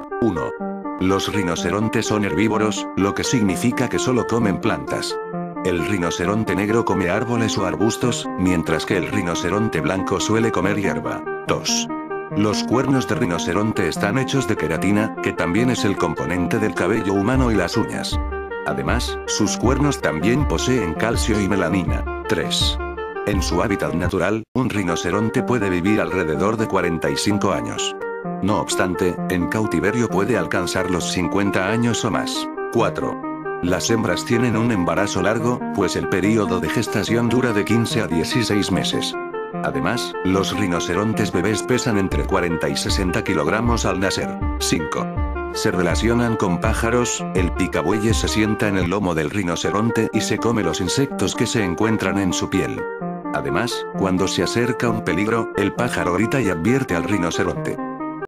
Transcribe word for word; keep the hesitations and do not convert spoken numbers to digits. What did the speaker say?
uno. Los rinocerontes son herbívoros, lo que significa que solo comen plantas. El rinoceronte negro come árboles o arbustos, mientras que el rinoceronte blanco suele comer hierba. dos. Los cuernos de rinoceronte están hechos de queratina, que también es el componente del cabello humano y las uñas. Además, sus cuernos también poseen calcio y melanina. tres. En su hábitat natural, un rinoceronte puede vivir alrededor de cuarenta y cinco años. No obstante, en cautiverio puede alcanzar los cincuenta años o más. cuatro. Las hembras tienen un embarazo largo, pues el período de gestación dura de quince a dieciséis meses. Además, los rinocerontes bebés pesan entre cuarenta y sesenta kilogramos al nacer. cinco. Se relacionan con pájaros, el picabueyes se sienta en el lomo del rinoceronte y se come los insectos que se encuentran en su piel. Además, cuando se acerca un peligro, el pájaro grita y advierte al rinoceronte.